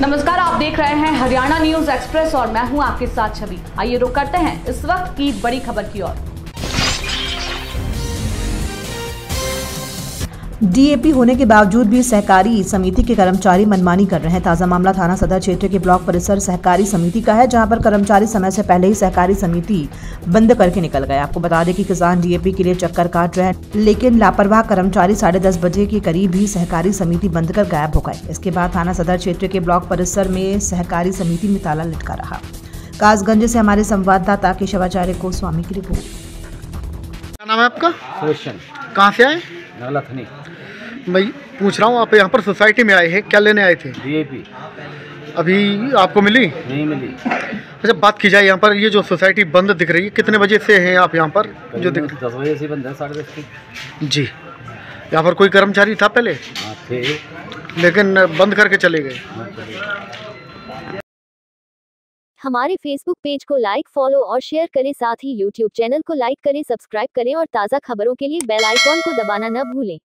नमस्कार, आप देख रहे हैं हरियाणा न्यूज एक्सप्रेस और मैं हूं आपके साथ छवि। आइए रुक करते हैं इस वक्त की बड़ी खबर की ओर। डीएपी होने के बावजूद भी सहकारी समिति के कर्मचारी मनमानी कर रहे हैं। ताजा मामला थाना सदर क्षेत्र के ब्लॉक परिसर सहकारी समिति का है, जहां पर कर्मचारी समय से पहले ही सहकारी समिति बंद करके निकल गए। आपको बता दें कि किसान डीएपी के लिए चक्कर काट रहे हैं, लेकिन लापरवाह कर्मचारी 10:30 बजे के करीब ही सहकारी समिति बंद कर गायब हो गए। इसके बाद थाना सदर क्षेत्र के ब्लॉक परिसर में सहकारी समिति में ताला लटका रहा। कासगंज से हमारे संवाददाता केशवाचार्य गोस्वामी की रिपोर्ट। क्या नाम है आपका? सुदर्शन। कहाँ से आए? नगलाथनी। मैं पूछ रहा हूँ, आप यहाँ पर सोसाइटी में आए हैं, क्या लेने आए थे? डीएपी अभी आपको मिली? नहीं मिली। अच्छा, बात की जाए यहाँ पर ये जो सोसाइटी बंद दिख रही है, कितने बजे से हैं आप यहाँ पर? जो दिख 10 बजे से बंद है, 10:30 की। जी, यहाँ पर कोई कर्मचारी था पहले? हाँ थे, लेकिन बंद करके चले गए। हमारे फेसबुक पेज को लाइक, फॉलो और शेयर करें। साथ ही यूट्यूब चैनल को लाइक करें, सब्सक्राइब करें और ताज़ा खबरों के लिए बेल आइकॉन को दबाना न भूलें।